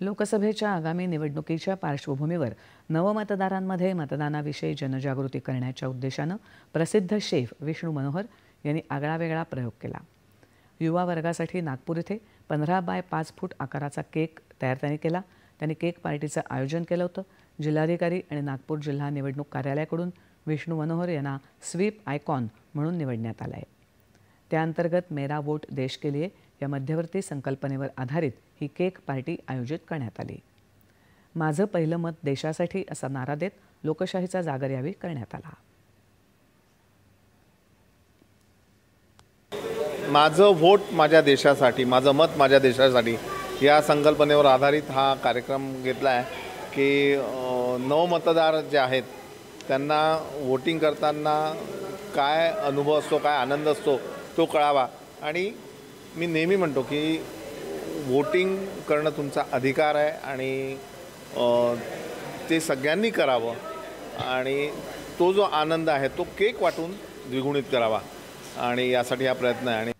लोकसभेच्या आगामी निवडणुकीच्या पार्श्वभूमीवर नवमतदारांमध्ये मतदानाविषयी जनजागृती करण्याच्या उद्देशानं प्रसिद्ध शेफ विष्णू मनोहर यांनी आगळावेगळा प्रयोग केला। युवा वर्गासाठी नागपूर येथे 15 बाय 5 फूट आकाराचा केक तयार केला। त्यांनी केक पार्टीचं आयोजन केलं होतं। जिल्हाधिकारी आणि नागपूर जिल्हा निवडणूक कार्यालयाकडून विष्णू मनोहर यांना स्वीप आयकॉन म्हणून निवडण्यात आलं आहे। त्याअंतर्गत मेरा वोट देश के लिए या मध्यवर्ती संकल्पनेवर आधारित ही केक पार्टी आयोजित करण्यात आली। माझं पहिलं मत देशासाठी असा नारा देत लोकशाहीचा जागर यावेळी करण्यात आला। माझं वोट माझ्या देशासाठी, माझं मत माझ्या देशासाठी या संकल्पनेवर आधारित हा कार्यक्रम घेतला आहे की नवमतदार जे आहेत त्यांना वोटिंग करताना काय अनुभव असतो, काय आनंद असतो तो कळावा। आणि मी नेहमी म्हणतो की वोटिंग करणं तुमचा अधिकार आहे आणि ते सगळ्यांनी करावं आणि तो जो आनंद आहे तो केक वाटून द्विगुणित करावा आणि यासाठी हा प्रयत्न आहे। आणि